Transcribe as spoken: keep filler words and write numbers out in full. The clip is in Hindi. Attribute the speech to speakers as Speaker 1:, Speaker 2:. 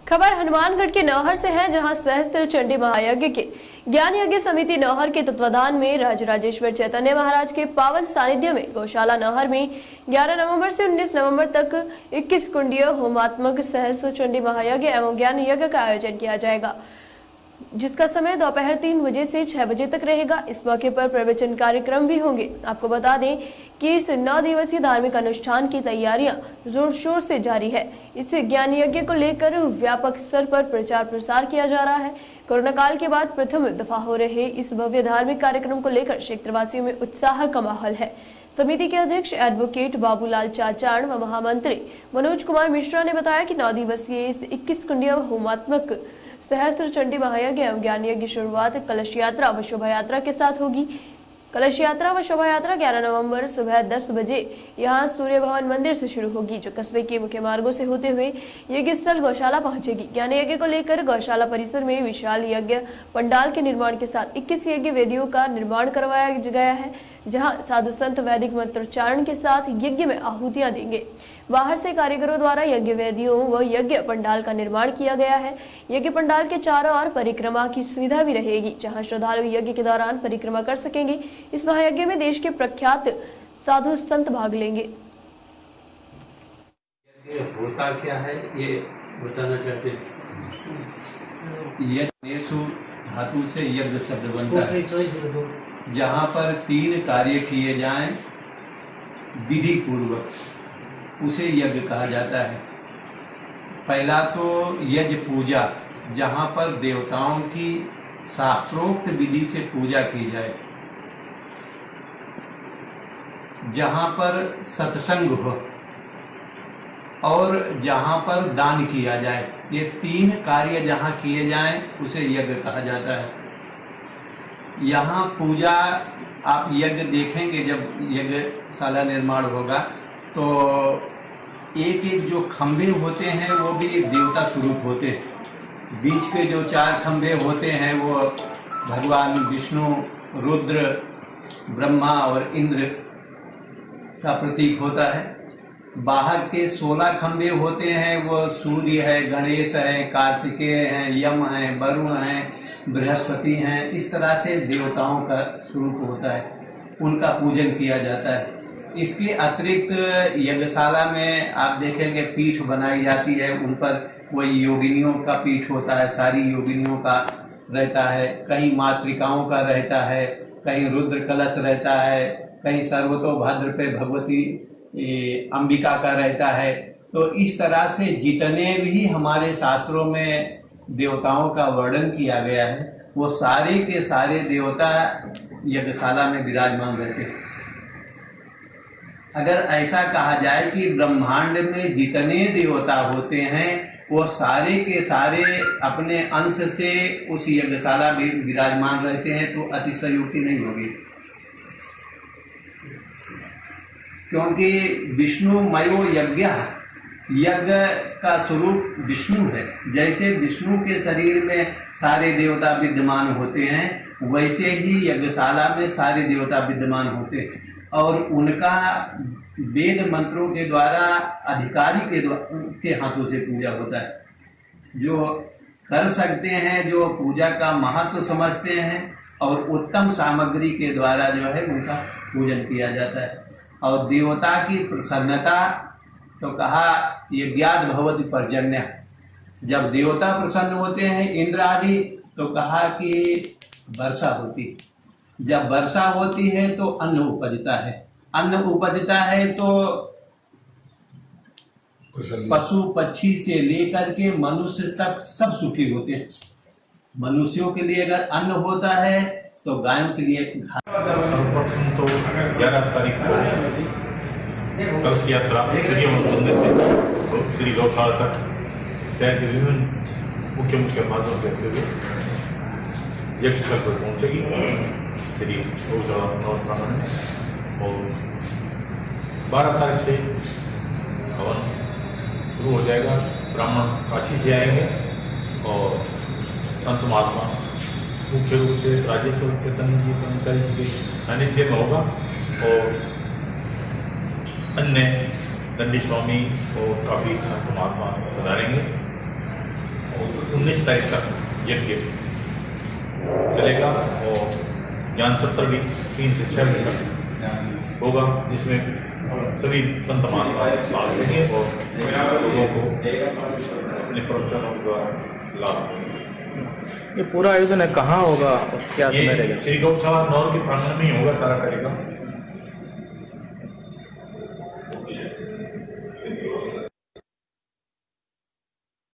Speaker 1: खबर हनुमानगढ़ के नौहर से है, जहां सहस्त्र चंडी महायज्ञ के ज्ञान यज्ञ समिति नौहर के तत्वाधान में राजराजेश्वर चैतन्य महाराज के पावन सानिध्य में गौशाला नौहर में ग्यारह नवंबर से उन्नीस नवंबर तक इक्कीस कुंडीय होमात्मक सहस्त्र चंडी महायज्ञ एवं ज्ञान यज्ञ का आयोजन किया जाएगा, जिसका समय दोपहर तीन बजे से छह बजे तक रहेगा। इस मौके पर प्रवचन कार्यक्रम भी होंगे। आपको बता दें कि इस नौ दिवसीय धार्मिक अनुष्ठान की तैयारियां जोर शोर से जारी है। इस ज्ञान यज्ञ को लेकर व्यापक स्तर पर प्रचार प्रसार किया जा रहा है। कोरोना काल के बाद प्रथम दफा हो रहे इस भव्य धार्मिक कार्यक्रम को लेकर क्षेत्रवासियों में उत्साह का माहौल है। समिति के अध्यक्ष एडवोकेट बाबूलाल चाचाण व महामंत्री मनोज कुमार मिश्रा ने बताया कि नौ दिवसीय इस इक्कीस कुंडीय होमात्मक सहस्त्र चंडी महायज्ञ एवं ज्ञान यज्ञ की शुरुआत कलश यात्रा व शोभा यात्रा के साथ होगी। कलश यात्रा व शोभा यात्रा ग्यारह नवंबर सुबह दस बजे यहां सूर्य भवन मंदिर से शुरू होगी, जो कस्बे के मुख्य मार्गों से होते हुए यज्ञ स्थल गौशाला पहुंचेगी। ज्ञान यज्ञ को लेकर गौशाला परिसर में विशाल यज्ञ पंडाल के निर्माण के साथ इक्कीस यज्ञ वेदियों का निर्माण करवाया गया है, जहां साधु संत वैदिक मंत्रोच्चारण के साथ यज्ञ में आहुतियां देंगे। बाहर से कारीगरों द्वारा यज्ञ वेदियों व यज्ञ पंडाल का निर्माण किया गया है। यज्ञ पंडाल के चारों ओर परिक्रमा की सुविधा भी रहेगी, जहां श्रद्धालु यज्ञ के दौरान परिक्रमा कर सकेंगे। इस महायज्ञ में देश के प्रख्यात साधु संत भाग लेंगे।
Speaker 2: ये होता क्या है ये बताना चाहते हैं। यज्ञ धातु से यज्ञ शब्द बनता है, जहाँ पर तीन कार्य किए जाएं विधि पूर्वक, उसे यज्ञ कहा जाता है। पहला तो यज्ञ पूजा, जहाँ पर देवताओं की शास्त्रोक्त विधि से पूजा की जाए, जहाँ पर सत्संग हो और जहाँ पर दान किया जाए। ये तीन कार्य जहाँ किए जाएं उसे यज्ञ कहा जाता है। यहाँ पूजा आप यज्ञ देखेंगे, जब यज्ञशाला निर्माण होगा तो एक एक जो खंभे होते हैं वो भी देवता स्वरूप होते हैं। बीच के जो चार खंभे होते हैं वो भगवान विष्णु, रुद्र, ब्रह्मा और इंद्र का प्रतीक होता है। बाहर के सोलह खंभे होते हैं वो सूर्य है, गणेश है, कार्तिकेय हैं, यम हैं, वरुण हैं, बृहस्पति हैं। इस तरह से देवताओं का स्वरूप होता है, उनका पूजन किया जाता है। इसके अतिरिक्त यज्ञशाला में आप देखेंगे पीठ बनाई जाती है, उन पर कोई योगिनियों का पीठ होता है, सारी योगिनियों का रहता है, कहीं मातृकाओं का रहता है, कहीं रुद्र कलश रहता है, कहीं सर्वतोभद्र पे भगवती अंबिका का रहता है। तो इस तरह से जितने भी हमारे शास्त्रों में देवताओं का वर्णन किया गया है वो सारे के सारे देवता यज्ञशाला में विराजमान रहते हैं। अगर ऐसा कहा जाए कि ब्रह्मांड में जितने देवता होते हैं वो सारे के सारे अपने अंश से उस यज्ञशाला में विराजमान रहते हैं तो अतिशयोक्ति नहीं होगी, क्योंकि विष्णुमयो यज्ञ, यज्ञ का स्वरूप विष्णु है। जैसे विष्णु के शरीर में सारे देवता विद्यमान होते हैं, वैसे ही यज्ञशाला में सारे देवता विद्यमान होते हैं और उनका वेद मंत्रों के द्वारा अधिकारी के के हाथों से पूजा होता है। जो कर सकते हैं, जो पूजा का महत्व समझते हैं और उत्तम सामग्री के द्वारा जो है उनका पूजन किया जाता है। और देवता की प्रसन्नता तो कहा यज्ञाद भवति पर्जन्य, जब देवता प्रसन्न होते हैं इंद्र आदि तो कहा कि वर्षा होती, जब वर्षा होती है तो अन्न उपजता है, अन्न उपजता है तो पशु पक्षी से लेकर के मनुष्य तक सब सुखी होते हैं। मनुष्यों के लिए अगर अन्न होता है तो गायों के लिए
Speaker 3: सर्वप्रथम तो ग्यारह तारीख को कलश यात्रा सूर्य मंदिर से श्री गौशाला तक शहर के विभिन्न मुख्य मुख्य मार्गों से होते हुए यज्ञ स्थल पर पहुंचेगी श्री गौशाला नौतराना में। और बारह तारीख से हवन शुरू हो जाएगा। ब्राह्मण काशी से आएंगे और संत महात्मा मुख्य रूप से राजेश्वर चैतन्य जी कर्मचारी जी के सानिध्य में होगा और अन्य दंडी स्वामी और काफी संत महात्मा पधारेंगे। उन्नीस तारीख तक यज्ञ चलेगा और ज्ञान सत्र भी तीन से छः बजे तक होगा, जिसमें सभी संत महात्मा भाग लेंगे और लोगों को अपने प्रवचनों द्वारा लाभ देंगे।
Speaker 4: ये पूरा आयोजन है कहाँ होगा, क्या समय रहेगा?
Speaker 3: श्री गौशाला नौर के प्रांगण में ही होगा सारा कार्यक्रम।